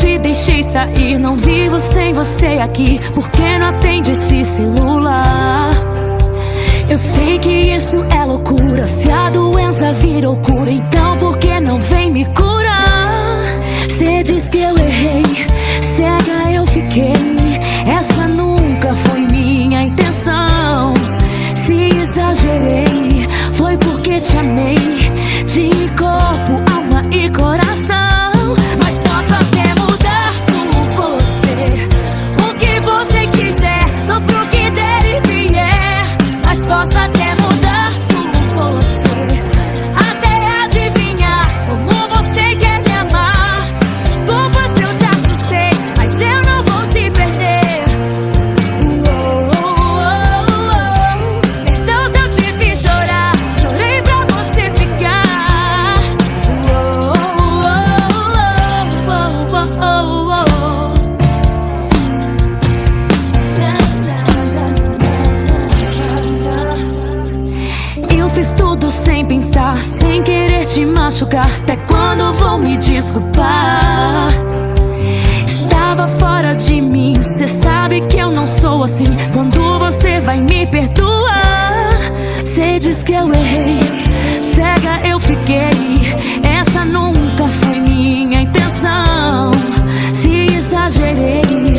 te deixei sair, não vivo sem você aqui. Por que não atende esse celular? Eu sei que isso é loucura, se a doença virou cura, então por que não vem me curar? Cê diz que eu errei, cega eu fiquei, essa nunca foi minha intenção. Se exagerei, foi porque te amei, de corpo, alma e coração. Mas posso até mudar por você, o que você quiser, tô pro que der e vier. Mas posso até mudar por você, até adivinhar como você quer me amar. Desculpa se eu te assustei, mas eu não vou te perder. Perdão se eu te fiz chorar, chorei pra você ficar. Eu fiz tudo sem pensar, sem querer te machucar. Até quando vou me desculpar? Estava fora de mim, cê sabe que eu não sou assim. Quando você vai me perdoar? Cê diz que eu errei, cega eu fiquei, essa nunca foi minha intenção. Se exagerei,